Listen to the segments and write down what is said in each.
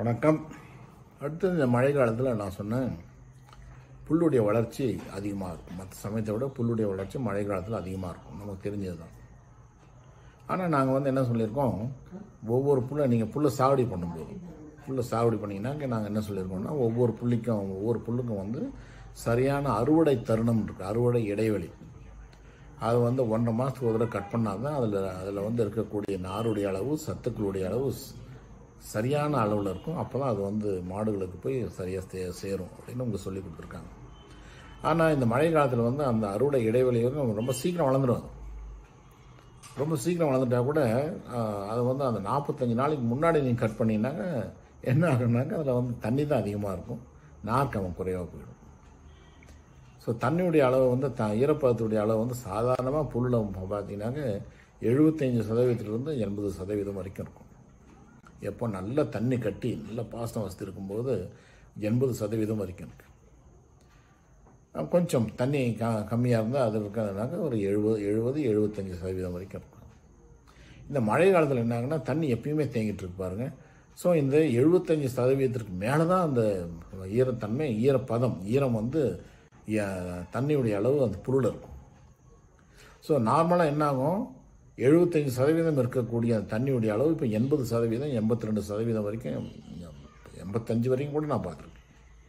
வணக்கம். அடுத்து இந்த மழை காலத்தில் நான் சொன்னேன் புல்லுடைய வளர்ச்சி அதிகமாக இருக்கும். மற்ற சமயத்தை விட புல்லுடைய வளர்ச்சி மழை காலத்தில் அதிகமாக இருக்கும், நமக்கு தெரிஞ்சது தான். ஆனால் நாங்கள் என்ன சொல்லியிருக்கோம், ஒவ்வொரு புல்லை நீங்கள் புல்லை சாவடி பண்ணும்போது புல்லை சாவடி பண்ணிங்கன்னாக்க நாங்கள் என்ன சொல்லியிருக்கோம்னா ஒவ்வொரு புல்லுக்கும் சரியான அறுவடை தருணம் இருக்குது, அறுவடை இடைவெளி. அது 1.5 மாதத்துக்கு ஒரு தடவை கட் பண்ணால் தான் அதில் இருக்கக்கூடிய நாருடைய அளவு, சத்துக்களுடைய அளவு சரியான அளவில் இருக்கும். அப்போ தான் அது மாடுகளுக்கு போய் சரியாக சேரும் அப்படின்னு உங்களுக்கு சொல்லி கொடுத்துருக்காங்க. ஆனால் இந்த மழை காலத்தில் அந்த அறுவடை இடைவெளி ரொம்ப சீக்கிரம் வளர்ந்துடும். ரொம்ப சீக்கிரம் வளர்ந்துட்டா கூட அது அந்த 45 நாளைக்கு முன்னாடி நீங்கள் கட் பண்ணிங்கனாக்க என்ன ஆகுனாக்க அதில் தண்ணி தான் அதிகமாக இருக்கும், நார்க்கம் குறைவாக போயிடும். ஸோ தண்ணியுடைய அளவு ஈரப்பதத்துடைய அளவு சாதாரணமாக புல்லில் பார்த்தீங்கன்னாக்க 75% 80% வரைக்கும் இருக்கும். எப்போ நல்ல தண்ணி கட்டி நல்ல பாசன வசதி இருக்கும்போது 80% வரைக்கும் இருக்கு. கொஞ்சம் தண்ணி கம்மியாக இருந்தால் அது இருக்கிறதுனாக்க ஒரு 70-75% வரைக்கும் இருக்கும். இந்த மழை காலத்தில் என்ன ஆகுனா தண்ணி எப்பயுமே தேங்கிட்டு இருக்கு பாருங்க. ஸோ இந்த 75% மேலே தான் அந்த ஈரத்தன்மை, ஈரப்பதம், ஈரம் தண்ணியுடைய அளவு அந்த புல்லில் இருக்கும். ஸோ நார்மலாக என்ன ஆகும், 75% இருக்கக்கூடிய அந்த தண்ணியுடைய அளவு இப்போ 80%, 82% வரைக்கும், 85 வரைக்கும் கூட நான் பார்த்துருக்கேன்.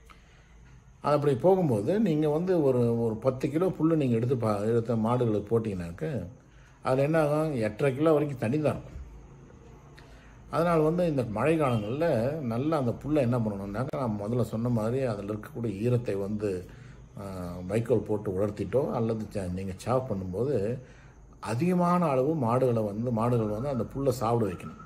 அது அப்படி போகும்போது நீங்கள் ஒரு 10 கிலோ புல் நீங்கள் எடுத்த மாடுகளுக்கு போட்டிங்கனாக்க அதில் என்ன ஆகும், 8.5 கிலோ வரைக்கும் தண்ணி தான் இருக்கும். அதனால் இந்த மழை காலங்களில் நல்லா அந்த புல்லை என்ன பண்ணணும்னாக்கா, நான் முதல்ல சொன்ன மாதிரி அதில் இருக்கக்கூடிய ஈரத்தை வைக்கோல் போட்டு உலர்த்திட்டோ அல்லது நீங்கள் சாப் பண்ணும்போது அதிகமான அளவு மாடுகள் அந்த புல்லை சாப்பிட வைக்கணும்.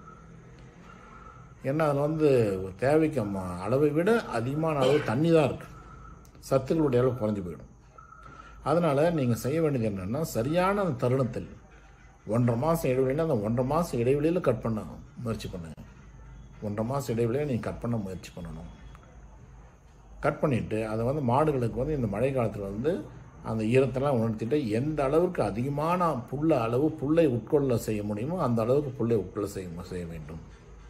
ஏன்னா அதில் தேவைக்கு அளவை விட அதிகமான அளவு தண்ணி தான் இருக்குது, சத்துக்களுடைய அளவு குறைஞ்சி போயிடும். அதனால் நீங்கள் செய்ய வேண்டியது என்னென்னா, சரியான அந்த தருணத்தில் 1.5 மாதம் இடைவெளியில் அந்த 1.5 மாதம் இடைவெளியில் கட் பண்ண முயற்சி பண்ணுங்கள். 1.5 மாதம் இடைவெளியில் நீங்கள் கட் பண்ண முயற்சி பண்ணணும். கட் பண்ணிவிட்டு அதை மாடுகளுக்கு இந்த மழை காலத்தில் அந்த ஈரத்தெல்லாம் உணர்த்திட்டு எந்த அளவுக்கு அதிகமான புல்லை உட்கொள்ள செய்ய முடியுமோ அந்த அளவுக்கு புல்லை உட்கொள்ள செய்ய வேண்டும்.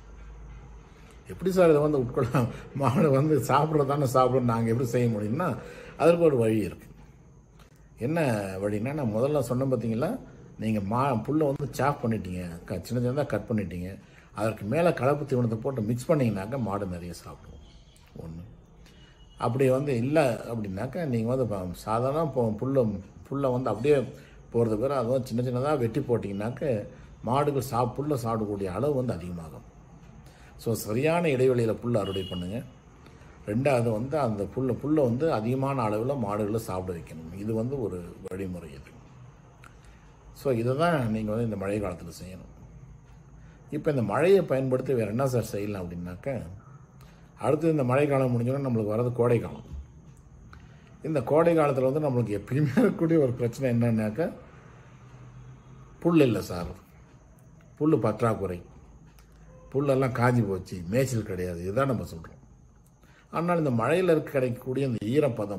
எப்படி சார் இதை உட்கொள்ள மாடு சாப்பிட்றதானே சாப்பிட்றோம், நாங்கள் எப்படி செய்ய முடியும்னா அதற்கு ஒரு வழி இருக்குது. என்ன வழின்னா, நான் முதல்ல சொன்ன பார்த்தீங்களா, நீங்கள் புல்லை சாப் பண்ணிட்டீங்க, சின்ன சின்னதாக கட் பண்ணிட்டீங்க, அதற்கு மேலே கலப்பு தீவனத்தை போட்டு மிக்ஸ் பண்ணிங்கனாக்கா மாடு நிறைய சாப்பிடுவோம். ஒன்று அப்படி இல்லை அப்படின்னாக்கா நீங்கள் சாதாரண புல்லை அப்படியே போகிறது பேர் அது சின்ன சின்னதாக வெட்டி போட்டிங்கனாக்க மாடுகள் புல்லை சாப்பிடக்கூடிய அளவு அதிகமாகும். ஸோ சரியான இடைவெளியில் புல் அறுவடை பண்ணுங்கள். ரெண்டாவது அந்த புல்லை அதிகமான அளவில் மாடுகளை சாப்பிட வைக்கணும். இது ஒரு வழிமுறை இது. ஸோ இதை தான் நீங்கள் இந்த மழை காலத்தில் செய்யணும். இப்போ இந்த மழையை பயன்படுத்தி வேறு என்ன சார் செய்யலாம் அப்படின்னாக்க, அடுத்து இந்த மழை காலம் முடிஞ்சோன்னா நம்மளுக்கு வர்றது கோடை காலம். இந்த கோடை காலத்தில் நம்மளுக்கு எப்பயுமே இருக்கக்கூடிய ஒரு பிரச்சனை என்னன்னாக்கா, புல் இல்லை சார், புல் பற்றாக்குறை, புல்லெல்லாம் காஞ்சி போச்சு, மேய்ச்சல் கிடையாது, இதுதான் நம்ம சொல்கிறோம். ஆனால் இந்த மழையில் கிடைக்கக்கூடிய இந்த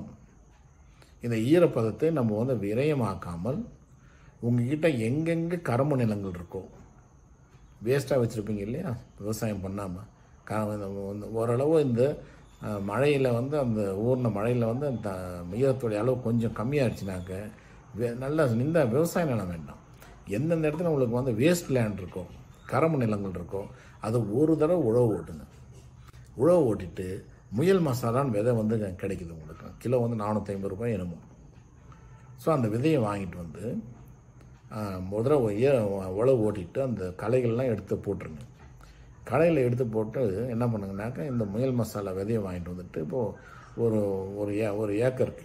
ஈரப்பதத்தை நம்ம விரயமாக்காமல் உங்ககிட்ட எங்கெங்கே கரும்பு நிலங்கள் இருக்கோ, வேஸ்ட்டாக வச்சுருப்பீங்க இல்லையா, விவசாயம் பண்ணாமல் ஓரளவு இந்த மழையில் அந்த ஊர்ன மழையில் அந்த ஈரத்துடைய அளவு கொஞ்சம் கம்மியாகிடுச்சுனாக்க நல்லா இந்த விவசாய நிலம் வேண்டாம். எந்தெந்த இடத்துல உங்களுக்கு வேஸ்ட் லேண்ட் இருக்கோ, கரும்பு நிலங்கள் இருக்கோ, அது ஒரு தடவை உழவு ஓட்டுங்க. உழவு ஓட்டிட்டு முயல் மசாலான்னு விதை கிடைக்குது உங்களுக்கு, கிலோ 450 ரூபாய் என்னமோ. ஸோ அந்த விதையை வாங்கிட்டு முதல்ல உழவு ஓட்டிட்டு அந்த களைகள்லாம் எடுத்து போட்டுருங்க. களையில் எடுத்து போட்டு என்ன பண்ணுங்கனாக்கா, இந்த முயல் மசாலா விதையை வாங்கிட்டு இப்போது ஒரு ஏக்கருக்கு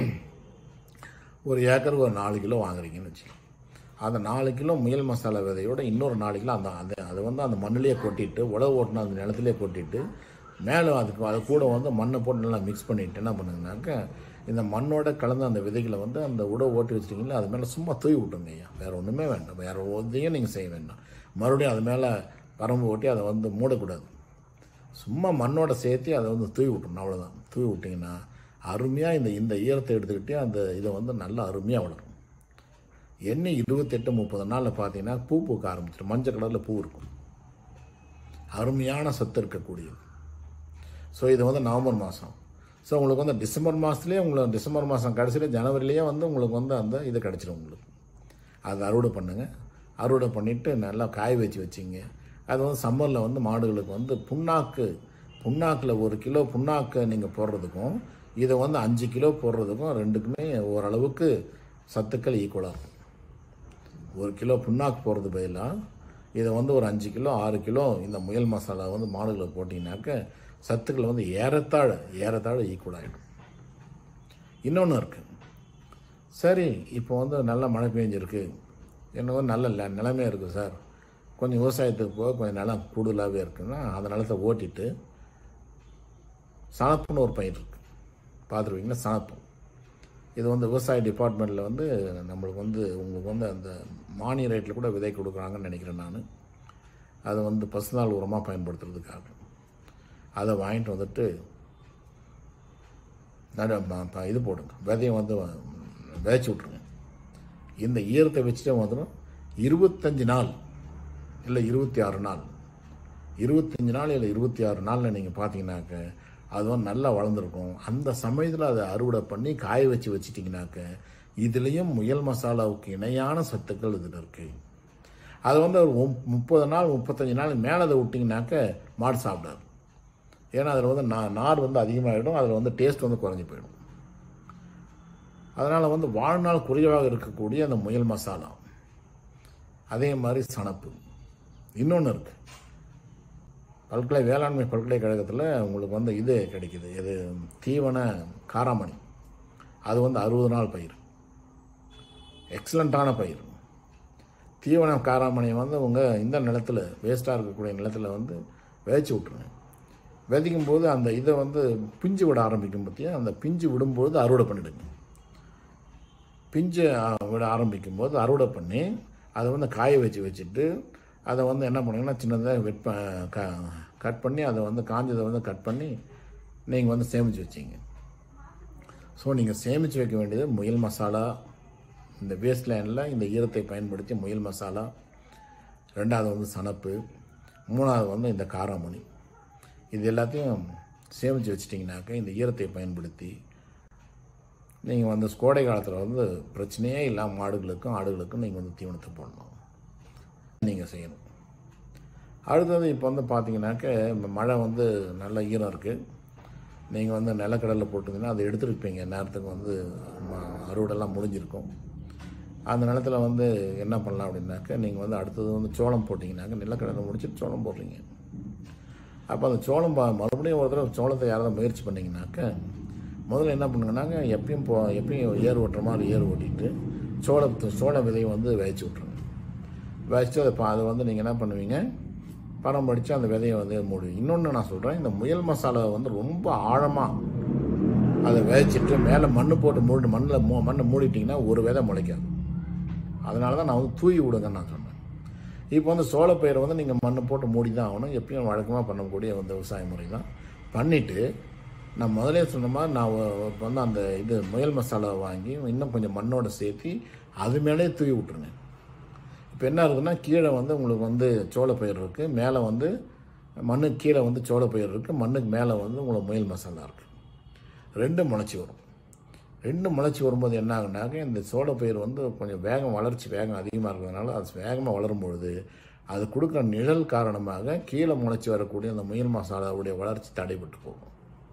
ஒரு 4 கிலோ வாங்குறீங்கன்னு வச்சுக்கோங்க. அந்த 4 கிலோ முயல் மசாலா விதையோட இன்னொரு 4 கிலோ அது அந்த மண்ணிலேயே கொட்டிட்டு, உழவு ஓட்டினா அந்த நிலத்திலே கொட்டிட்டு, மேலே அது கூட மண்ணை போட்டு நல்லா மிக்ஸ் பண்ணிவிட்டு என்ன பண்ணுங்கனாக்கா, இந்த மண்ணோட கலந்து அந்த விதைகளை அந்த உழவு ஓட்டி வச்சுட்டிங்களா அது மேலே சும்மா தூவி விட்டுங்க ஐயா. வேறு ஒன்றுமே வேண்டாம், வேறு எதையும் நீங்கள் செய்ய வேண்டாம். மறுபடியும் அது மேலே பரம்பு ஓட்டி அதை மூடக்கூடாது. சும்மா மண்ணோட சேர்த்து அதை தூவி விட்டணும், அவ்வளோதான். தூவி விட்டிங்கன்னா அருமையாக இந்த ஈரத்தை எடுத்துக்கிட்டே இதை நல்லா அருமையாக வளரும். எண்ணி 28-30 நாளில் பார்த்தீங்கன்னா பூக்க ஆரம்பிச்சிடும். மஞ்சள் கலரில் பூ இருக்கும், அருமையான சத்து இருக்கக்கூடியது. ஸோ இது வந்து நவம்பர் மாதம். ஸோ உங்களுக்கு வந்து டிசம்பர் மாதத்துலேயே உங்களுக்கு டிசம்பர் மாதம் கடைசியில் ஜனவரிலேயே வந்து உங்களுக்கு வந்து அந்த இது கிடச்சிடும் உங்களுக்கு. அதை அறுவடை பண்ணுங்கள். அறுவடை பண்ணிவிட்டு நல்லா காய வச்சிங்க. அது வந்து சம்மரில் வந்து மாடுகளுக்கு வந்து புண்ணாக்கில் 1 கிலோ புண்ணாக்கு நீங்கள் போடுறதுக்கும் இதை வந்து 5 கிலோ போடுறதுக்கும் ரெண்டுக்குமே ஓரளவுக்கு சத்துக்கள் ஈக்குவலாக இருக்கும். 1 கிலோ புண்ணாக்கு போடுறது பதிலாக இதை வந்து ஒரு 5 கிலோ 6 கிலோ இந்த முயல் மசாலா வந்து மாடுகளுக்கு போட்டிங்கனாக்க சத்துக்கள் வந்து ஏறத்தாழ ஈக்குவலாகிடும். இன்னொன்று இருக்குது. சரி, இப்போ வந்து நல்ல மழை பெஞ்சிருக்கு, என்ன நல்ல நிலமே இருக்குது சார், கொஞ்சம் விவசாயத்துக்கு போக கொஞ்சம் நிலம் கூடுதலாகவே இருக்குன்னா அந்த நிலத்தை ஓட்டிட்டு சணப்புன்னு ஒரு பயிர் இருக்குது, பார்த்துருவீங்களா? சணப்பு. இது வந்து விவசாய டிபார்ட்மெண்ட்டில் வந்து நம்மளுக்கு வந்து உங்களுக்கு வந்து அந்த மானிய ரேட்டில் கூட விதை கொடுக்குறாங்கன்னு நினைக்கிறேன் நான். அதை வந்து பசுநாள் உரமாக பயன்படுத்துறதுக்காக அதை வாங்கிட்டு வந்துட்டு இது போடுங்க, விதையை வந்து விதைச்சி விட்ருங்க. இந்த ஈரத்தை வச்சுட்டே வந்துடும். 25 நாள் இல்லை 26 நாள், 25 நாள் இல்லை 26 நாளில் நீங்கள் பார்த்தீங்கன்னாக்க அது வந்து நல்லா வளர்ந்துருக்கும். அந்த சமயத்தில் அதை அறுவடை பண்ணி காய வச்சிட்டிங்கனாக்க இதுலேயும் முயல் மசாலாவுக்கு இணையான சத்துக்கள் இதில் இருக்குது. அது வந்து ஒரு 30 நாள் 35 நாள் மேலே அதை விட்டிங்கனாக்க மாடு சாப்பிடாது. ஏன்னா அதில் வந்து நார் வந்து அதிகமாகிடும், அதில் வந்து டேஸ்ட் வந்து குறைஞ்சி போயிடும். அதனால் வந்து வாழ்நாள் குறைவாக இருக்கக்கூடிய அந்த முயல் மசாலா, அதே மாதிரி சணப்பு. இன்னொன்று இருக்குது, வேளாண்மை பல்கலைக்கழகத்தில் உங்களுக்கு வந்து இது கிடைக்கிது, இது தீவன காராமணி. அது வந்து 60 நாள் பயிர், எக்ஸலண்ட்டான பயிர். தீவன காராமணியை வந்து உங்கள் இந்த நிலத்தில் வேஸ்ட்டாக இருக்கக்கூடிய நிலத்தில் வந்து விதைச்சி விட்ருங்க. விதைக்கும் போது அந்த இதை வந்து பிஞ்சு விட ஆரம்பிக்கும் பற்றியா, அந்த பிஞ்சு விடும்போது அறுவடை பண்ணிவிடுங்க. பிஞ்சு விட ஆரம்பிக்கும் போது அறுவடை பண்ணி அதை வந்து காய வச்சுட்டு அதை வந்து என்ன பண்ணுங்கன்னா சின்னதாக கட் பண்ணி அதை வந்து காஞ்சதை வந்து கட் பண்ணி நீங்கள் வந்து சேமித்து வச்சிங்க. ஸோ நீங்கள் சேமித்து வைக்க வேண்டியது முயல் மசாலா. இந்த வேஸ்ட் லேண்டில் இந்த ஈரத்தை பயன்படுத்தி முயல் மசாலா, 2வது வந்து சணப்பு, 3வது வந்து இந்த காராமணி. இது எல்லாத்தையும் சேமித்து வச்சிட்டிங்கனாக்க இந்த ஈரத்தை பயன்படுத்தி நீங்கள் வந்து கோடை காலத்தில் வந்து பிரச்சனையே இல்லாமல் மாடுகளுக்கும் ஆடுகளுக்கும் நீங்கள் வந்து தீவனத்தை போடணும், நீங்கள் செய்யணும். அடுத்தது இப்போ வந்து பார்த்தீங்கன்னாக்க மழை வந்து நல்ல ஈரம் இருக்குது. நீங்கள் வந்து நிலக்கடலை போட்டிங்கன்னா அதை எடுத்துருப்பீங்க, நேரத்துக்கு வந்து அறுவடைலாம் முடிஞ்சிருக்கும். அந்த நிலத்தில் வந்து என்ன பண்ணலாம் அப்படின்னாக்க நீங்கள் வந்து அடுத்தது வந்து சோளம் போட்டிங்கனாக்க நிலக்கடலை முடிச்சுட்டு சோளம் போடுறீங்க. அப்போ அந்த சோளம் மறுபடியும் ஒரு தடவை சோளத்தை யாராவது முயற்சி பண்ணிங்கனாக்க முதல்ல என்ன பண்ணுங்கன்னாக்க எப்பயும் ஏர் ஓட்டுற மாதிரி ஏர் ஓட்டிட்டு சோள விதையை வந்து விதைச்சி விட்ருங்க. விதைச்சி அதை வந்து நீங்கள் என்ன பண்ணுவீங்க, பரம் படித்து அந்த விதையை வந்து மூடுவீங்க. இன்னொன்று நான் சொல்கிறேன், இந்த முயல் மசாலாவை வந்து ரொம்ப ஆழமாக அதை விதைச்சிட்டு மேலே மண் போட்டு மண்ணை மூடிட்டிங்கன்னா ஒரு விதை முளைக்காது. அதனால தான் நான் வந்து தூவி விடுங்கன்னு நான் சொன்னேன். இப்போ வந்து சோளப்பயிரை வந்து நீங்கள் மண் போட்டு மூடி தான் ஆகணும். எப்பயும் வழக்கமாக பண்ணக்கூடிய வந்து விவசாய முறை தான் பண்ணிவிட்டு, நான் முதலே சொன்ன மாதிரி நான் வந்து அந்த இது முயல் மசாலாவை வாங்கி இன்னும் கொஞ்சம் மண்ணோடு சேர்த்து அது மேலே தூவி விட்ருங்க. இப்போ என்ன இருக்குதுன்னா கீழே வந்து உங்களுக்கு வந்து சோளப்பயிர் இருக்குது, மேலே வந்து மண்ணுக்கு கீழே வந்து சோளப்பயிர் இருக்குது, மண்ணுக்கு மேலே வந்து உங்களுக்கு முயல் மசாலா இருக்குது. 2 முளைச்சி வரும். 2 முளைச்சி வரும்போது என்ன ஆகுனாக்க இந்த சோளப்பயிர் வந்து கொஞ்சம் வளர்ச்சி வேகம் அதிகமாக இருக்கிறதுனால அது வேகமாக வளரும் பொழுது அது கொடுக்குற நிழல் காரணமாக கீழே முளைச்சி வரக்கூடிய அந்த முயல் மசாலாவுடைய வளர்ச்சி தடைபட்டு போகும்.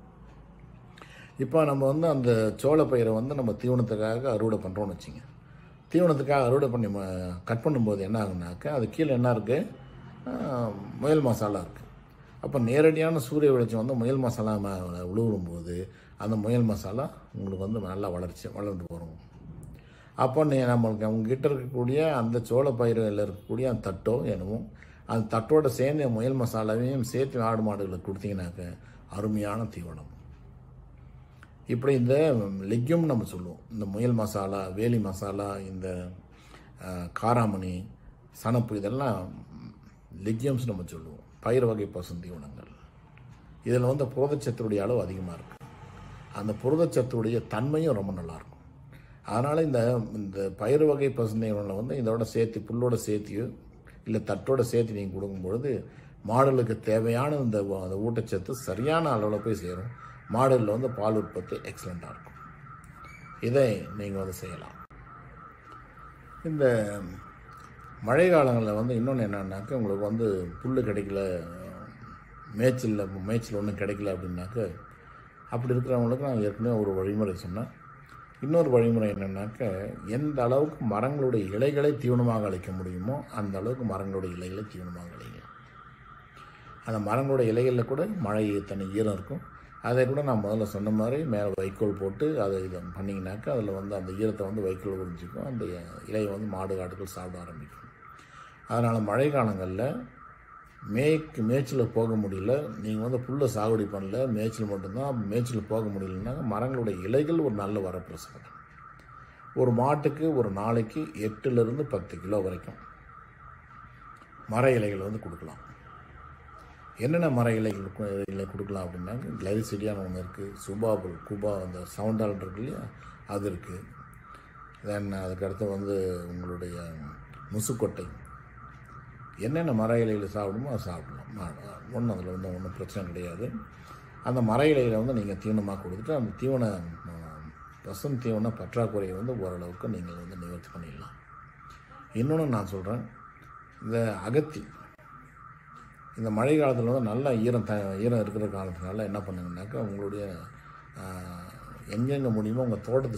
இப்போ நம்ம வந்து அந்த சோளப்பயிரை வந்து நம்ம தீவனத்துக்காக அறுவடை பண்ணுறோன்னு வச்சுங்க. தீவனத்துக்காக அறுவடை பண்ணி கட் பண்ணும்போது என்ன ஆகுனாக்க அது கீழே என்ன இருக்குது, முயல் மசாலா இருக்குது. அப்போ நேரடியான சூரிய வெளிச்சம் வந்து முயல் மசாலா உழுவும்போது அந்த முயல் மசாலா உங்களுக்கு வந்து நல்லா வளர்ந்து வரும். அப்போ நம்மளுக்கு அவங்ககிட்ட இருக்கக்கூடிய அந்த சோளப்பயிரில் இருக்கக்கூடிய அந்த தட்டோ என்னமோ அந்த தட்டோட சேர்ந்து முயல் மசாலாவையும் சேர்த்து ஆடு மாடுகளுக்கு கொடுத்தீங்கன்னாக்க அருமையான தீவனம். இப்படி இந்த லெக்யூம் நம்ம சொல்லுவோம், இந்த முயல் மசாலா, வேலி மசாலா, இந்த காராமணி, சணப்பு, இதெல்லாம் லெக்யூம்ஸ் நம்ம சொல்லுவோம், பயிர் வகை பசுந்தீவனங்கள். இதில் வந்து புரதச்சத்துடைய அளவு அதிகமாக இருக்குது. அந்த புரதச்சத்துடைய தன்மையும் ரொம்ப நல்லாயிருக்கும். அதனால் இந்த பயிர் வகை பசுந்தீவனங்களை வந்து இதோட சேர்த்து புல்லோட சேர்த்தியோ இல்லை தட்டோட சேர்த்து நீங்கள் கொடுக்கும்பொழுது மாடுகளுக்கு தேவையான இந்த ஊட்டச்சத்து சரியான அளவில் போய் சேரும். மாடுகளில் வந்து பால் உற்பத்தி எக்ஸலண்ட்டாக இருக்கும். இதை நீங்கள் வந்து செய்யலாம். இந்த மழை காலங்களில் வந்து இன்னொன்று என்னன்னாக்க, உங்களுக்கு வந்து புல் கிடைக்கல, மேய்ச்சல் ஒன்றும் கிடைக்கல அப்படின்னாக்க, அப்படி இருக்கிறவங்களுக்கு நான் ஏற்கனவே ஒரு வழிமுறை சொன்னேன். இன்னொரு வழிமுறை என்னென்னாக்க, எந்த அளவுக்கு மரங்களுடைய இலைகளை தீவனமாக அளிக்க முடியுமோ அந்த அளவுக்கு மரங்களுடைய இலைகளை தீவனமாக அளிங்க. அந்த மரங்களுடைய இலைகளில் கூட மழை தண்ணி ஈரம் இருக்கும். அதை கூட நான் முதல்ல சொன்ன மாதிரி மேலே வைக்கோல் போட்டு அதை இதை பண்ணிங்கனாக்கா அதில் வந்து அந்த ஈரத்தை வந்து வைக்கோல் உறிஞ்சிக்கும். அந்த இலையை வந்து மாடு காடுகள் சாப்பிட ஆரம்பிக்கும். அதனால் மழை காலங்களில் மேய்ச்சலில் போக முடியல, நீங்கள் வந்து புல்லை சாகுபடி பண்ணல, மேய்ச்சல் மட்டும்தான், மேய்ச்சல் போக முடியலன்னாக்க மரங்களுடைய இலைகள் ஒரு நல்ல வரப்பிரசாதம். ஒரு மாட்டுக்கு ஒரு நாளைக்கு 8லிருந்து 10 கிலோ வரைக்கும் மர இலைகள் வந்து கொடுக்கலாம். என்னென்ன மர இலைகள் கொடுக்கலாம் அப்படின்னாக்க, கிளைசிடியான்னு ஒன்று இருக்குது, குபா அந்த சவுண்டால் இருக்கு இல்லையா, அது இருக்குது. தென் அதுக்கடுத்து வந்து உங்களுடைய முசுக்கொட்டை, என்னென்ன மர இலையில் சாப்பிடுமோ அதை சாப்பிடலாம். ஒன்றும் அதில் வந்து ஒன்றும் பிரச்சனை கிடையாது. அந்த மர இலையில் வந்து நீங்கள் தீவனமாக கொடுத்துட்டு அந்த பசும் தீவன பற்றாக்குறையை வந்து ஓரளவுக்கு நீங்கள் வந்து நிவர்த்தி பண்ணிடலாம். இன்னொன்று நான் சொல்கிறேன், இந்த அகத்தி இந்த மழை காலத்தில் வந்து நல்லா ஈரம் இருக்கிற காலத்தினால என்ன பண்ணுங்கன்னாக்கா, உங்களுடைய எங்கெங்கே முடியுமோ உங்கள் தோட்டத்தை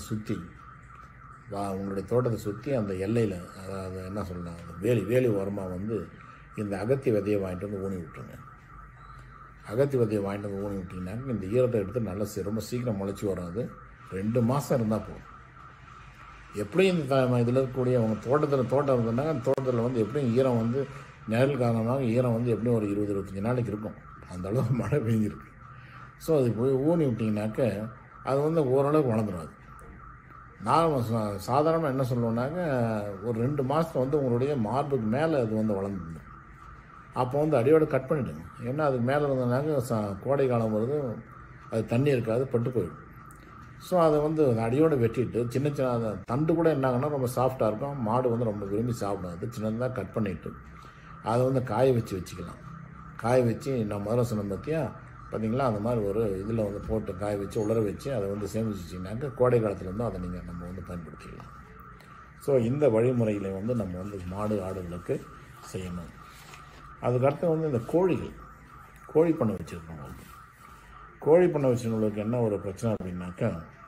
சுற்றி அந்த எல்லையில், அதாவது என்ன சொல்லலாம், வேலி ஓரமாக வந்து இந்த அகத்தி விதையை வாங்கிட்டு வந்து ஊனி விட்டுருங்க. அகத்தி விதையை வாங்கிட்டு வந்து ஊனி விட்டிங்கனாக்க இந்த ஈரத்தை எடுத்து நல்லா ரொம்ப சீக்கிரம் முளைச்சி வராது. 2 மாதம் இருந்தால் போதும். எப்படியும் இந்த இதில் இருக்கக்கூடிய அவங்க தோட்டம் இருந்ததுனாக்க அந்த தோட்டத்தில் வந்து எப்படியும் ஈரம் வந்து நிழல் காரணமாக ஈரம் வந்து எப்படியும் ஒரு 20-25 நாளைக்கு இருக்கும். அந்த அளவுக்கு மழை பெஞ்சிருக்கு. ஸோ அது போய் ஊனி விட்டிங்கனாக்க அது வந்து ஓரளவுக்கு வளர்ந்துடும். அது நான் சாதாரணமாக என்ன சொல்லுவேன்னாக்க, ஒரு 2 மாதத்துல வந்து உங்களுடைய மார்புக்கு மேலே அது வந்து வளர்ந்துடும். அப்போ வந்து அடியோடு கட் பண்ணிவிடுங்க. ஏன்னா அதுக்கு மேலே இருந்ததுனாக்க கோடை காலம் வருது, அது தண்ணி இருக்காது, பட்டு போயிடும். ஸோ அதை வந்து அடியோடு வெட்டிட்டு சின்ன தண்டு கூட என்னாங்கன்னா ரொம்ப சாஃப்டாக இருக்கும், மாடு வந்து ரொம்ப விரும்பி சாப்பிடாது. சின்னதாக கட் பண்ணிவிட்டு அதை வந்து காய வச்சுக்கலாம். காய வச்சு நான் முதல்ல சொன்ன பார்த்தீங்களா, அந்த மாதிரி ஒரு இதில் வந்து போட்டு காய வச்சு உலர வச்சு அதை வந்து சேமிச்சு வச்சிங்கனாக்க கோடை காலத்தில் வந்து அதை நம்ம வந்து பயன்படுத்திக்கலாம். ஸோ இந்த வழிமுறையில் வந்து நம்ம வந்து மாடு ஆடுகளுக்கு செய்யணும். அதுக்கடுத்து வந்து இந்த கோழி பண்ணை வச்சுருக்கவங்களுக்கு, கோழி பண்ணை வச்சுருக்கவங்களுக்கு என்ன ஒரு பிரச்சனை அப்படின்னாக்கா,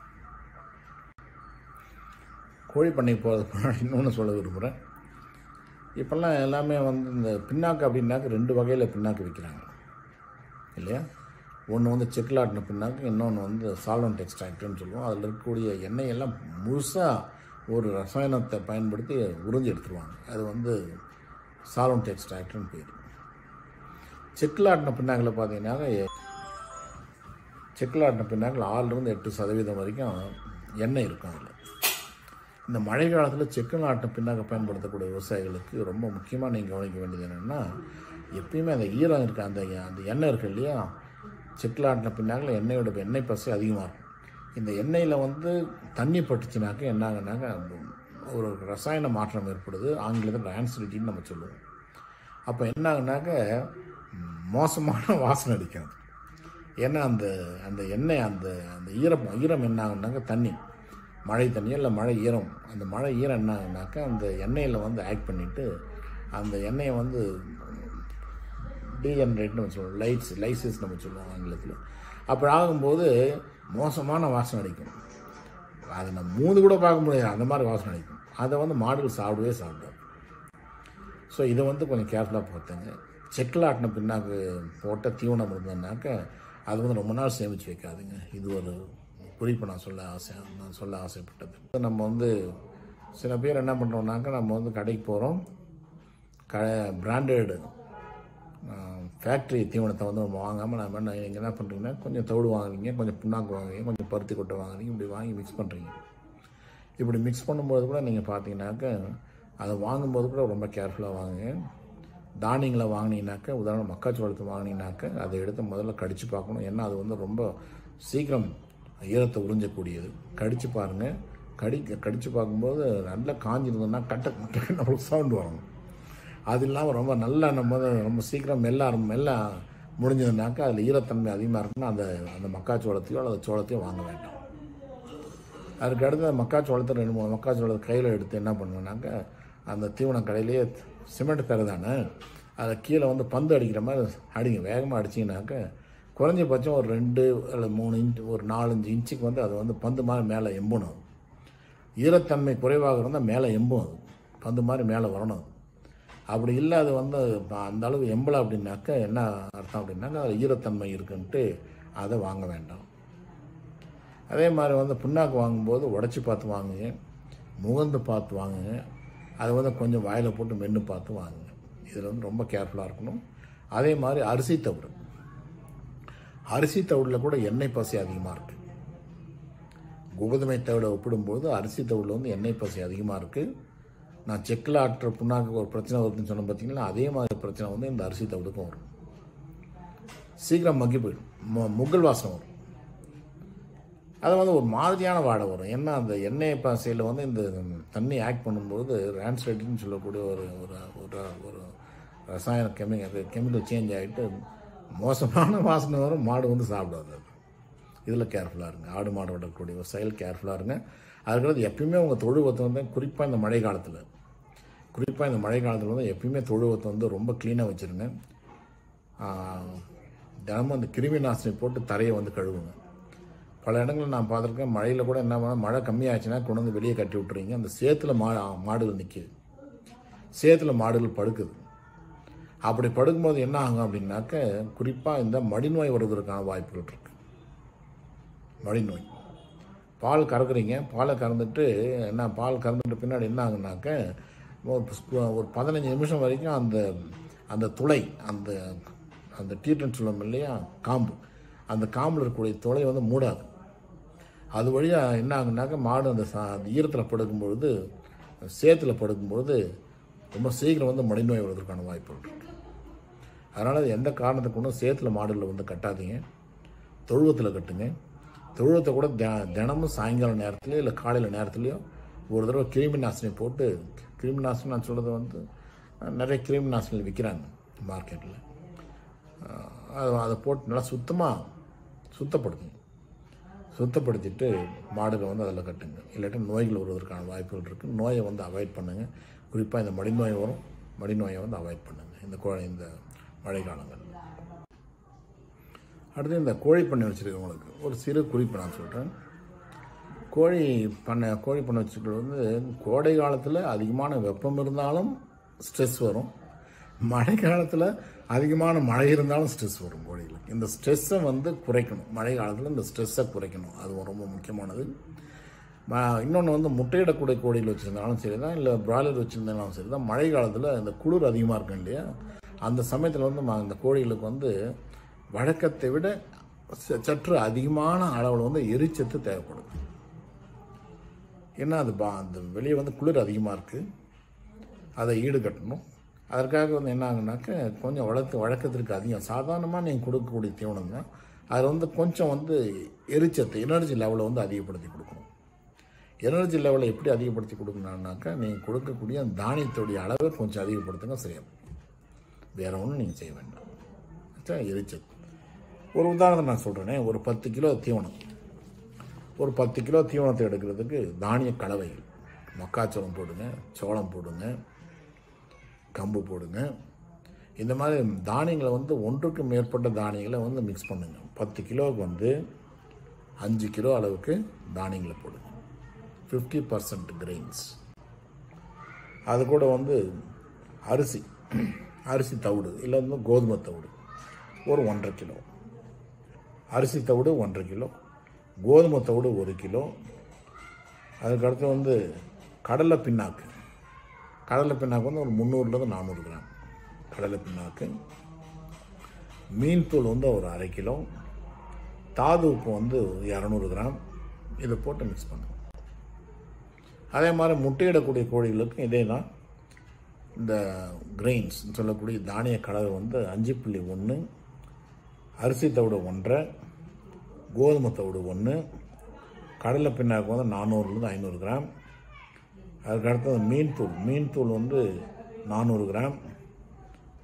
கோழி பண்ணைக்கு போகிறதுக்கு முன்னாடி இன்னொன்று சொல்ல விரும்புகிறேன். இப்போல்லாம் எல்லாமே வந்து இந்த பின்னாக்கு அப்படின்னாக்க 2 வகையில் பின்னாக்கு விற்கிறாங்க இல்லையா. ஒன்று வந்து செக்கிலாட்டின பின்னாக்கு, இன்னொன்று வந்து சால்வெண்ட் எக்ஸ்ட்ராக்ட்னு சொல்லுவோம். அதில் இருக்கக்கூடிய எண்ணெயெல்லாம் முழுசாக ஒரு ரசாயனத்தை பயன்படுத்தி உறிஞ்சி எடுத்துருவாங்க. அது வந்து சால்வெண்ட் எக்ஸ்ட்ராக்ட்னு பேர். செக்கிலாட்டின பின்னாக்கில் பார்த்தீங்கன்னாக்க 6லிருந்து 8% வரைக்கும் எண்ணெய் இருக்கும் அதில். இந்த மழை காலத்தில் செக்கிலாட்டின பின்னாக்க பயன்படுத்தக்கூடிய விவசாயிகளுக்கு ரொம்ப முக்கியமாக நீங்கள் கவனிக்க வேண்டியது என்னென்னா, எப்பயுமே அந்த ஈரம் இருக்க அந்த எண்ணெய் இருக்குது இல்லையா, செக்கிலாட்டின பின்னாக்கில் எண்ணெய் பசை அதிகமாக இருக்கும். இந்த எண்ணெயில் வந்து தண்ணி பட்டுச்சுனாக்க என்ன ஆகுனாக்க ஒரு ரசாயன மாற்றம் ஏற்படுது. ஆங்கிலத்தில் ஆன்சிடிட்டின்னு நம்ம சொல்லுவோம். அப்போ என்ன ஆகுனாக்க மோசமான வாசனை அடிக்காது. ஏன்னா அந்த எண்ணெய் அந்த ஈரம் என்ன ஆகுனாக்க மழை தண்ணி இல்லை மழை ஈரம், அந்த மழை ஈரம் என்ன ஆகுனாக்கா அந்த எண்ணெயில் வந்து ஆக்ட் பண்ணிவிட்டு அந்த எண்ணெயை வந்து டீஜெனரேட்னு நம்ம சொல்லுவோம், லைசிஸ் நம்ம சொல்லுவோம் ஆங்கிலத்தில். அப்போ ஆகும்போது மோசமான வாசனை அடிக்கும். அதை நம்ம மூந்து கூட பார்க்க முடியாது, அந்த மாதிரி வாசனை அடிக்கும். அதை வந்து மாடுகள் சாப்பிடாது. ஸோ இதை வந்து கொஞ்சம் கேர்ஃபுல்லாக பார்த்துங்க. செக்கிலாட்டின பின்னாக்கு போட்ட தீவனம் இருந்ததுனாக்க அது வந்து ரொம்ப நாள் சேமித்து வைக்காதுங்க. இது ஒரு குறிப்பு நான் சொல்ல ஆசைப்பட்டது. நம்ம வந்து சில பேர் என்ன பண்ணுறோம்னாக்கா, நம்ம வந்து கடைக்கு போகிறோம், பிராண்டட் ஃபேக்ட்ரி தீவனத்தை வந்து நம்ம வாங்காமல் நீங்கள் என்ன பண்ணுறீங்கன்னா, கொஞ்சம் தவிடு வாங்குறீங்க, கொஞ்சம் புண்ணாக்கு வாங்குறீங்க, கொஞ்சம் பருத்தி கொட்டை வாங்குறீங்க, இப்படி வாங்கி மிக்ஸ் பண்ணுறீங்க. இப்படி மிக்ஸ் பண்ணும்போது கூட நீங்கள் பார்த்தீங்கன்னாக்க அதை வாங்கும்போது கூட ரொம்ப கேர்ஃபுல்லாக வாங்குங்க. தானியங்களை வாங்கினீங்கனாக்கா, உதாரணம் மக்காச்சோளத்தை வாங்கினீங்கனாக்க அதை எடுத்து முதல்ல கடித்து பார்க்கணும். ஏன்னா அது வந்து ரொம்ப சீக்கிரம் ஈரத்தை உறிஞ்சக்கூடியது. கடித்து பாருங்கள். கடித்து பார்க்கும்போது நல்லா காஞ்சிருந்தோம்னா நம்மளுக்கு சவுண்டு வரணும். அது இல்லாமல் ரொம்ப நல்லா நம்ம ரொம்ப சீக்கிரம் மெல்ல முடிஞ்சதுனாக்கா அதில் ஈரத்தன்மை அதிகமாக இருக்குன்னா அந்த மக்காச்சோளத்தையோ அல்லது சோளத்தையோ வாங்க வேண்டாம். அதுக்கு அடுத்து மக்காச்சோளத்தை 2-3 மக்காச்சோளத்தை கையில் எடுத்து என்ன பண்ணுவேன்னாக்கா அந்த தீவன கடையிலேயே சிமெண்ட் தருதானே அதை கீழே பந்து அடிக்கிற மாதிரி அடிங்க. வேகமாக அடிச்சிங்கனாக்கா குறைஞ்சபட்சம் ஒரு 2 அல்லது 3 இன்ச் ஒரு 4-5 இன்ச்சுக்கு அது பந்து மாதிரி மேலே எம்பணும். ஈரத்தன்மை குறைவாக இருந்தால் மேலே எம்பும். அது பந்து மாதிரி மேலே வரணும். அப்படி இல்லை அது அந்த அளவு எம்பலை அப்படின்னாக்கா என்ன அர்த்தம் அப்படின்னாக்கா அதில் ஈரத்தன்மை இருக்குன்ட்டு அதை வாங்க வேண்டாம். அதே மாதிரி புண்ணாக்கு வாங்கும்போது உடச்சி பார்த்து வாங்குங்க, முகந்து பார்த்து வாங்குங்க. அது கொஞ்சம் வாயில் போட்டு மென்று பார்த்து வாங்குங்க. இதில் ரொம்ப கேர்ஃபுல்லாக இருக்கணும். அதே மாதிரி அரிசி தவிடில் கூட எண்ணெய் பசை அதிகமாக இருக்குது. கோதுமை தவிட ஒப்பிடும்போது அரிசி தவிடில் எண்ணெய் பசை அதிகமாக இருக்குது. நான் செக்கில் ஆட்டுற புண்ணாக்கு ஒரு பிரச்சனை வருதுன்னு சொன்ன பார்த்தீங்கன்னா அதே மாதிரி பிரச்சனை இந்த அரிசி தவிடுக்கும் வரும். சீக்கிரம் மக்கி போயிடும், முகல் வாசம் வரும். அது ஒரு மாதிரியான வாடை வரும். ஏன்னா அந்த எண்ணெய் பசையில் இந்த தண்ணி ஆக்ட் பண்ணும்போது ரான்ஸ்லேட்டின்னு சொல்லக்கூடிய ஒரு ஒரு ரசாயன கெமிக்கல் சேஞ்ச் ஆகிட்டு மோசமான வாசனை வரும். மாடு சாப்பிடாது. அது இதில் கேர்ஃபுல்லாக இருங்க. ஆடு மாடு வளர்க்கக்கூடிய விவசாயிகள் கேர்ஃபுல்லாக இருங்க. அதுக்கடுத்து எப்பயுமே உங்கள் தொழுவத்தை குறிப்பாக இந்த மழை காலத்தில் எப்பயுமே தொழுவத்தை ரொம்ப க்ளீனாக வச்சுருங்க. தினமும் அந்த கிருமி நாசினி போட்டு தரையை கழுவுங்க. பல இடங்களில் நான் பார்த்துருக்கேன். மழையில் கூட என்ன பண்ணால் மழை கம்மியாச்சுன்னா கொண்டு வெளியே கட்டி விட்டுறீங்க. அந்த சேத்துல மாடுகள் நிற்கிது, சேத்துல மாடுகள் படுக்குது. அப்படி படுக்கும்போது என்ன ஆகும் அப்படின்னாக்க குறிப்பாக இந்த மடிநோய் வருவதற்கான வாய்ப்புகள் இருக்குது. மடிநோய் பால் கறக்குறீங்க, பாலை கறந்துட்டு பால் கறந்துட்டு பின்னாடி என்ன ஆகுனாக்க ஒரு 15 நிமிஷம் வரைக்கும் அந்த துளை அந்த டீட்டன் சொல்லுவோம் இல்லையா, காம்பு, அந்த காம்பில் இருக்கக்கூடிய துளை மூடாது. அது வழியாக என்ன ஆகுனாக்க மாடு அந்த ஈரத்தில் படுக்கும்பொழுது சேத்துல படுக்கும்பொழுது ரொம்ப சீக்கிரம் மடிநோய் வருவதற்கான வாய்ப்புகள் இருக்குது. அதனால் எந்த காரணத்துக்கு கொண்டும் சேத்துல மாடுகளில் கட்டாதீங்க, தொழுவத்தில் கட்டுங்க. தொழுவத்தை கூட தினமும் சாயங்கால நேரத்துலையோ இல்லை காலையில் நேரத்துலையோ ஒரு தடவை கிருமி நாசினி போட்டு, கிருமி நாசினி நான் சொல்கிறது நிறைய கிருமி நாசினி விற்கிறாங்க மார்க்கெட்டில். அதை போட்டு நல்லா சுத்தப்படுத்திட்டு மாடுகள் அதில் கட்டுங்க. இல்லாட்டி நோய்கள் வருவதற்கான வாய்ப்புகள் இருக்குது. நோயை அவாய்ட் பண்ணுங்கள். குறிப்பாக இந்த மடிநோய் வரும், மடிநோயை அவாய்ட் பண்ணுங்கள் இந்த மழை காலங்கள். அடுத்து இந்த கோழி பண்ணை வச்சுருக்கவங்களுக்கு ஒரு சிறு குறிப்பு நான் சொல்கிறேன். கோழி பண்ணை வச்சுக்கிறது கோடை காலத்தில் அதிகமான வெப்பம் இருந்தாலும் ஸ்ட்ரெஸ் வரும், மழை காலத்தில் அதிகமான மழை இருந்தாலும் ஸ்ட்ரெஸ் வரும் கோழிகளுக்கு. இந்த ஸ்ட்ரெஸ்ஸை குறைக்கணும். மழை காலத்தில் இந்த ஸ்ட்ரெஸ்ஸை குறைக்கணும், அது ரொம்ப முக்கியமானது. இன்னொன்று முட்டையிடக்கூடிய கோழிகள் வச்சுருந்தாலும் சரி தான், இல்லை பிராய்லர் வச்சுருந்தாலும் சரி தான், மழை காலத்தில் இந்த குளிர் அதிகமாக இருக்கும் இல்லையா, அந்த சமயத்தில் இந்த கோழிகளுக்கு வழக்கத்தை விட சற்று அதிகமான அளவில் எரிச்சத்து தேவைப்படுது. ஏன்னா அந்த வெளியே குளிர் அதிகமாக இருக்குது, அதை ஈடுகட்டணும். அதற்காக என்ன ஆகுனாக்க கொஞ்சம் வழக்கத்திற்கு அதிகம் சாதாரணமாக நீங்கள் கொடுக்கக்கூடிய தீவனம் தான். அது கொஞ்சம் எரிச்சத்து எனர்ஜி லெவலை அதிகப்படுத்தி கொடுக்கணும். எனர்ஜி லெவலை எப்படி அதிகப்படுத்தி கொடுக்கணுன்னாக்கா நீங்கள் கொடுக்கக்கூடிய அந்த தானியத்துடைய அளவை கொஞ்சம் அதிகப்படுத்துங்க, சரியாக. வேறு ஒன்றும் நீங்கள் செய்ய வேண்டாம். எரிச்சத்து ஒரு உதாரணத்தை நான் சொல்கிறேனே, ஒரு 10 கிலோ தீவனம், ஒரு 10 கிலோ தீவனத்தை எடுக்கிறதுக்கு தானிய கலவைகள், மக்காச்சோளம் போடுங்க, சோளம் போடுங்க, கம்பு போடுங்க. இந்த மாதிரி தானியங்களை ஒன்றுக்கு மேற்பட்ட தானியங்களை மிக்ஸ் பண்ணுங்க. 10 கிலோவுக்கு 5 கிலோ அளவுக்கு தானியங்களை போடுங்க, 50% கிரெயின்ஸ். அது கூட அரிசி தவிடு இல்லை கோதுமை தவிடு ஒரு 1.5 கிலோ, அரிசி தவிடு 1.5 கிலோ, கோதுமை தவிடு 1 கிலோ. அதுக்கடுத்து கடலை பின்னாக்கு ஒரு 300 to 400 கிராம் கடலை பின்னாக்கு. மீன் தூள் ஒரு 1/2 கிலோ, தாது உப்பு 200 கிராம். இதை போட்டு மிக்ஸ் பண்ணுங்க. அதே மாதிரி முட்டையிடக்கூடிய கோழிகளுக்கும் இதே தான். இந்த கிரெயின்ஸ் சொல்லக்கூடிய தானிய கலவை 5.1, அரிசி தவிடு 1.5, கோதுமை தவிடு 1, கடலை பின்னாக்கு 400 to 500 கிராம். அதுக்கடுத்தது மீன் தூள் 400 கிராம்,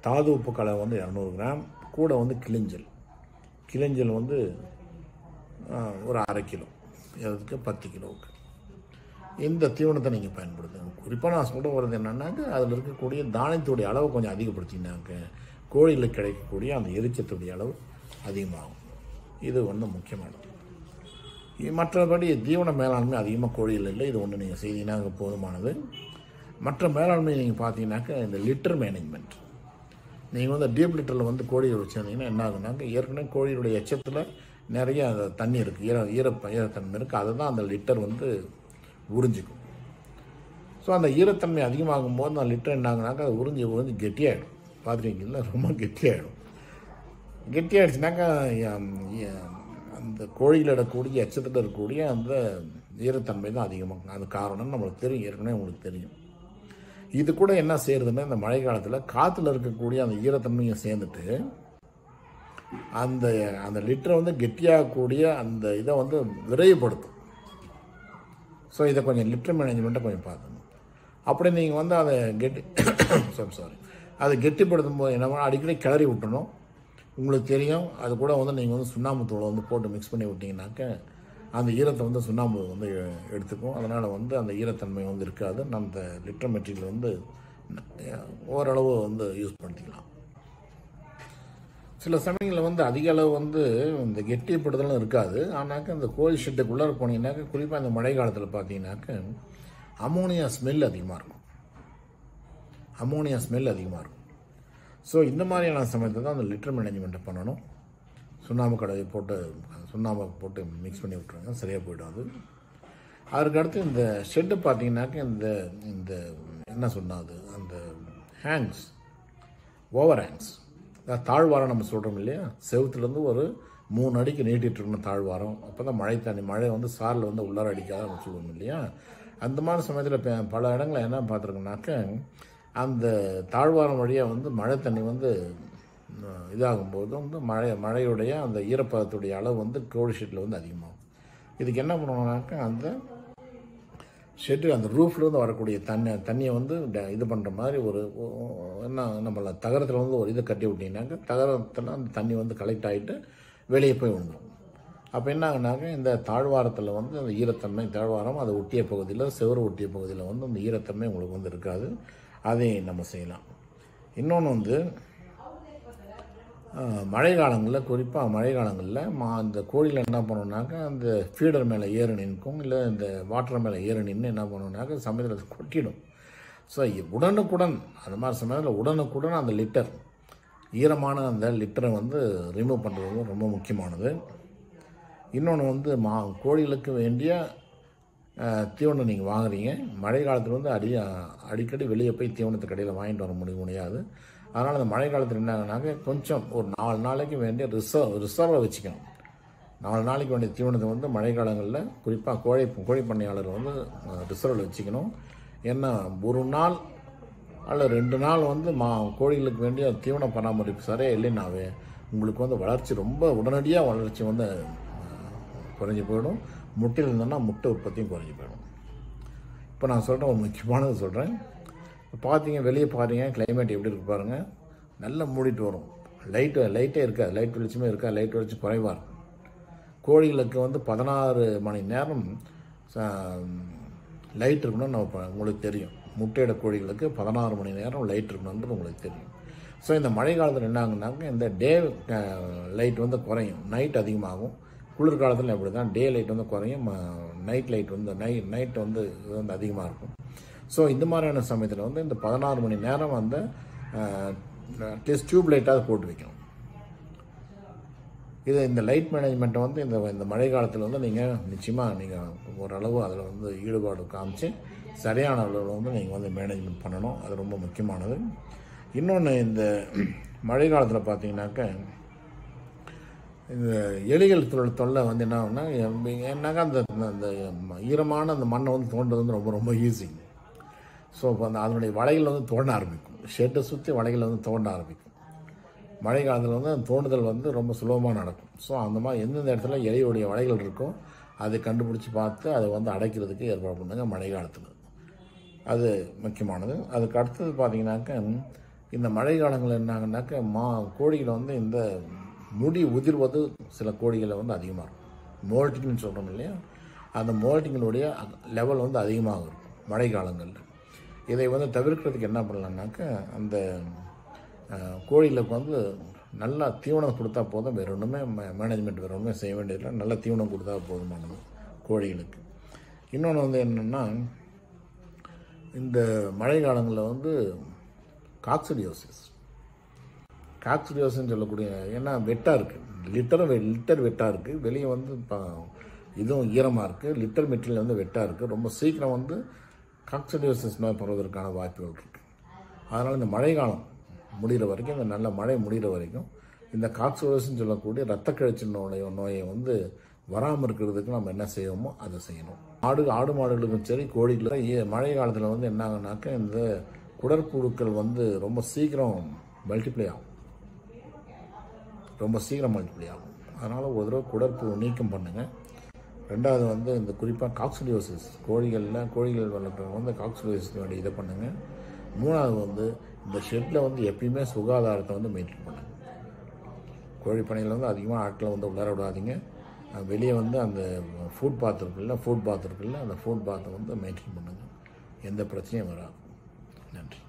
தாது உப்பு கலவை வந்து 200 கிராம், கூட வந்து கிளிஞ்சல் வந்து ஒரு 1/2 கிலோ, அதுக்கு 10 கிலோவுக்கு இந்த தீவனத்தை நீங்கள் பயன்படுத்துங்க. குறிப்பாக நான் சொல்ல வர்றது என்னென்னாக்க, அதில் இருக்கக்கூடிய தானியத்துடைய அளவு கொஞ்சம் அதிகப்படுத்தினாக்க கோழியில் கிடைக்கக்கூடிய அந்த எரிச்சத்துடைய அளவு அதிகமாகும். இது ஒன்று முக்கியமானது. மற்றபடி தீவன மேலாண்மை அதிகமாக கோழியில் இல்லை. இது ஒன்று நீங்கள் செய்தீங்கன்னா போதுமானது. மற்ற மேலாண்மை நீங்கள் பார்த்தீங்கன்னாக்க, இந்த லிட்டர் மேனேஜ்மெண்ட், நீங்கள் வந்து டீப் லிட்டரில் வந்து கோழியை வச்சுருந்தீங்கன்னா என்ன ஆகுனாக்க, ஏற்கனவே கோழியுடைய எச்சத்தில் நிறைய அந்த தண்ணி இருக்குது, ஈரத்தன்மை இருக்குது. அதை தான் அந்த லிட்டர் வந்து உறிஞ்சிக்கும். ஸோ அந்த ஈரத்தன்மை அதிகமாகும் போது அந்த லிட்டர் என்ன ஆகுனாக்கா, அது உறிஞ்சி கெட்டியாகிடும். பார்த்துருக்கீங்களா, ரொம்ப கெட்டியாகிடும். கெட்டியாகிடுச்சுனாக்கா அந்த கோழியில் இடக்கூடிய எச்சத்தில் இருக்கக்கூடிய அந்த ஈரத்தன்மை தான் அதிகமாகும். அது காரணம் நம்மளுக்கு தெரியும், ஏற்கனவே உங்களுக்கு தெரியும். இது கூட என்ன செய்யறதுன்னா, இந்த மழை காலத்தில் காற்றுல இருக்கக்கூடிய அந்த ஈரத்தன்மையை சேர்ந்துட்டு அந்த லிட்டரை வந்து கெட்டியாகக்கூடிய அந்த இதை வந்து விரைவுபடுத்தும். ஸோ இதை கொஞ்சம் லிட்டர் மேனேஜ்மெண்ட்டை கொஞ்சம் பார்க்கணும். அப்படி நீங்கள் வந்து அதை அதை கெட்டிப்படுத்தும் போது என்ன அடிக்கடி கிளறி விட்டணும். உங்களுக்கு தெரியும், அது கூட வந்து நீங்கள் வந்து சுண்ணாம்பு தூளை வந்து போட்டு மிக்ஸ் பண்ணி விட்டிங்கனாக்க அந்த ஈரத்தை வந்து சுண்ணாம்பு வந்து எடுத்துக்கும். அதனால் வந்து அந்த ஈரத்தன்மை வந்து இருக்காது. நம்ம இந்த லிட்டர் மெட்டீரியல் வந்து ஓரளவு வந்து யூஸ் பண்ணிக்கலாம். சில சமயங்களில் வந்து அதிக அளவு வந்து இந்த கெட்டிப்படுதலும் இருக்காது. ஆனாக்க இந்த கோழி ஷெட்டுக்குள்ளார போனீங்கன்னாக்க, குறிப்பாக இந்த மழை காலத்தில் பார்த்தீங்கன்னாக்க அமோனியா ஸ்மெல் அதிகமாக இருக்கும். ஸோ இந்த மாதிரியான சமயத்தை தான் அந்த லிட்டர் மேனேஜ்மெண்ட்டை பண்ணணும். சுண்ணாம்பு கடையை போட்டு மிக்ஸ் பண்ணி விட்டுருங்க, சரியாக போய்டும் அது. அதுக்கடுத்து இந்த ஷெட்டு பார்த்தீங்கன்னாக்க, இந்த என்ன சொன்னாது, அந்த ஹேங்ஸ், ஓவர் ஹேங்ஸ், தாழ்வாரம் நம்ம சொல்கிறோம் இல்லையா, செவுத்துலேருந்து ஒரு 3 அடிக்கு நீட்டிகிட்டு இருக்கணும் தாழ்வாரம். அப்போ தான் மழை வந்து சாரில் வந்து உள்ளார அடிக்காத நம்ம சொல்லுவோம் இல்லையா. அந்த மாதிரி சமயத்தில் பல இடங்களில் என்ன பார்த்துருக்கோம்னாக்க, அந்த தாழ்வாரம் வழியாக வந்து மழை தண்ணி வந்து இதாகும்போது வந்து மழையுடைய அந்த ஈரப்பதத்துடைய அளவு வந்து கோழி ஷெட்டில் வந்து அதிகமாகும். இதுக்கு என்ன பண்ணுவோம்னாக்க, அந்த ஷெட்டு அந்த ரூஃப்லேருந்து வரக்கூடிய தண்ணியை வந்து இது பண்ணுற மாதிரி நம்மள தகரத்தில் வந்து ஒரு இதை கட்டி விட்டிங்கனாக்க, தகரத்தில் அந்த தண்ணி வந்து கலெக்ட் ஆகிட்டு வெளியே போய் விழுந்துடும். அப்போ என்ன ஆகுனாக்க, இந்த தாழ்வாரத்தில் வந்து அந்த ஈரத்தன்மை, தாழ்வாரம் அதை ஒட்டிய பகுதியில், செவரு ஒட்டிய பகுதியில் வந்து அந்த ஈரத்தன்மை உங்களுக்கு வந்து இருக்காது. அதை நம்ம செய்யலாம். இன்னொன்று வந்து மழை காலங்களில், குறிப்பாக மழை காலங்களில் இந்த கோழியில் என்ன பண்ணணுன்னாக்கா, அந்த ஃபீடர் மேலே ஏறி நிற்கும், இல்லை இந்த வாட்டர் மேலே ஏறி நின்று என்ன பண்ணணுன்னாக்கா சமயத்தில் கொட்டிடும். ஸோ உடனுக்குடன் அந்த மாதிரி சமயத்தில் உடனுக்குடன் அந்த ஈரமான அந்த லிட்டரை வந்து ரிமூவ் பண்ணுறது ரொம்ப முக்கியமானது. இன்னொன்று வந்து கோழிகளுக்கு வேண்டிய தீவனம் நீங்கள் வாங்குறீங்க. மழை காலத்தில் வந்து அடிக்கடி வெளியே போய் தீவனத்தை கடையில் வாங்கிட்டு வர முடியாது. அதனால் அந்த மழை காலத்தில் என்ன ஆகுனாக்க, கொஞ்சம் ஒரு 4 நாளைக்கு வேண்டிய ரிசர்வை வச்சுக்கணும். 4 நாளைக்கு வேண்டிய தீவனத்தை வந்து மழை காலங்களில் குறிப்பாக கோழி பண்ணையாளர் வந்து ரிசர்வில் வச்சுக்கணும். ஏன்னா ஒரு நாள் அல்லது 2 நாள் வந்து கோழிகளுக்கு வேண்டிய தீவன பராமரிப்பு சரியாக இல்லைன்னாவே உங்களுக்கு வந்து வளர்ச்சி ரொம்ப உடனடியாக வளர்ச்சி வந்து குறைஞ்சி போயிடும். முட்டையில் இருந்தோன்னா முட்டை உற்பத்தியும் குறைஞ்சி போயிடும். இப்போ நான் சொல்கிறேன், ஒரு முக்கியமானது சொல்கிறேன். பார்த்தீங்க, வெளியே பாருங்க, கிளைமேட் எப்படி இருக்கு பாருங்கள். நல்லா மூடிட்டு வரும், லைட்டே இருக்காது, லைட் வெளிச்சமே இருக்காது, லைட் வெளிச்சம் குறைவாக இருக்கும். கோழிகளுக்கு வந்து 16 மணி நேரம் லைட் இருக்கணும்னு உங்களுக்கு தெரியும். முட்டையிட கோழிகளுக்கு 16 மணி நேரம் லைட் இருக்கணுன்றது உங்களுக்கு தெரியும். ஸோ இந்த மழை காலத்தில் என்ன ஆகுனாக்க, இந்த டே லைட் வந்து குறையும், நைட் அதிகமாகும். குளிர்காலத்தில் அப்படி தான், டே லைட் வந்து குறையும், நைட் லைட் வந்து நைட் வந்து இது வந்து அதிகமாக இருக்கும். ஸோ இந்த மாதிரியான சமயத்தில் வந்து இந்த 16 மணி நேரம் வந்து அட்லீஸ்ட் டியூப் லைட்டாவது போட்டு வைக்கணும். இந்த லைட் மேனேஜ்மெண்ட்டை வந்து இந்த மழை காலத்தில் வந்து நீங்கள் நிச்சயமாக ஓரளவு அதில் வந்து ஈடுபாடு காமிச்சு சரியான அளவில் வந்து நீங்கள் வந்து மேனேஜ்மெண்ட் பண்ணணும். அது ரொம்ப முக்கியமானது. இன்னொன்று, இந்த மழை காலத்தில் பார்த்தீங்கன்னாக்க, இந்த எலிகள் தொல்லை வந்து என்ன ஆகுனா, என்னக்கா அந்த ஈரமான அந்த மண்ணை வந்து தோண்டுறது வந்து ரொம்ப ரொம்ப ஈஸி. ஸோ இப்போ அதனுடைய வலைகள் வந்து தோண்ட ஆரம்பிக்கும், ஷெட்டை சுற்றி வலைகள் வந்து தோண்ட ஆரம்பிக்கும். மழை காலத்தில் வந்து அந்த தோண்டுதல் வந்து ரொம்ப சுலபமாக நடக்கும். ஸோ அந்த மாதிரி எந்தெந்த இடத்துல எலியுடைய வலைகள் இருக்கோ அதை கண்டுபிடிச்சி பார்த்து அதை வந்து அடைக்கிறதுக்கு ஏற்பாடு பண்ணுங்க மழை காலத்தில். அது முக்கியமானது. அதுக்கு அடுத்தது பார்த்தீங்கன்னாக்க, இந்த மழை காலங்களில் என்னாகனாக்கா கோழிகளை வந்து இந்த முடி உதிர்வது சில கோழிகளை வந்து அதிகமாக இருக்கும். மோல்ட்டிங்னு சொல்கிறோம் இல்லையா, அந்த மோல்ட்டிங்களுடைய லெவல் வந்து அதிகமாக இருக்கும் மழை காலங்களில். இதை வந்து தவிர்க்கிறதுக்கு என்ன பண்ணலான்னாக்கா, அந்த கோழிகளுக்கு வந்து நல்லா தீவனம் கொடுத்தா போதும். வேறு ஒன்றுமே மேனேஜ்மெண்ட் வேறு ஒன்றுமே செய்ய வேண்டியதில்லை. நல்ல தீவனம் கொடுத்தா போதுமானது கோழிகளுக்கு. இன்னொன்று வந்து என்னென்னா, இந்த மழை காலங்களில் வந்து காக்சிடியோசிஸ்ன்னு சொல்லக்கூடிய, ஏன்னா வெட்டாக இருக்குது, லிட்டர் வெட்டாக இருக்குது, வெளியே வந்து இப்போ இதுவும் ஈரமாக இருக்குது, லிட்டர் மெட்டீரியல் வந்து வெட்டாக இருக்குது. ரொம்ப சீக்கிரம் வந்து காக்சிடியோசிஸ் நோய் பரவதற்கான வாய்ப்புகள் இருக்குது. அதனால் இந்த மழை காலம் முடிகிற வரைக்கும், இந்த நல்ல மழை முடிகிற வரைக்கும் இந்த காக்சிடியோசிஸ்ன்னு சொல்லக்கூடிய இரத்த கழிச்சல் நோயை வந்து வராமல் இருக்கிறதுக்கு நம்ம என்ன செய்வோமோ அதை செய்யணும். ஆடு மாடுகளுக்கும் சரி, கோழிகளுக்கும் மழை காலத்தில் வந்து என்ன ஆகுனாக்கா, இந்த குடற்புழுக்கள் வந்து ரொம்ப சீக்கிரம் மல்டிப்ளை ஆகும். அதனால் ஒரு தடவை குடற்புழு நீக்கம் பண்ணுங்கள். ரெண்டாவது வந்து இந்த குறிப்பாக காக்சிடியோசிஸ் கோழிகள் வளர்க்குறவங்க வந்து காக்சிடியோசிஸ் வேண்டிய இதை பண்ணுங்கள். மூணாவது வந்து இந்த ஷெட்டில் வந்து எப்பயுமே சுகாதாரத்தை வந்து மெயின்டைன் பண்ணுங்கள். கோழி பண்ணையில் வந்து அதிகமாக ஆட்களை வந்து உள்ளார விடாதீங்க. வெளியே வந்து அந்த ஃபுட் பாத் இருக்குல்ல, அந்த ஃபுட் பாத்தை வந்து மெயின்டைன் பண்ணுங்கள். எந்த பிரச்சனையும் வராது. நன்றி.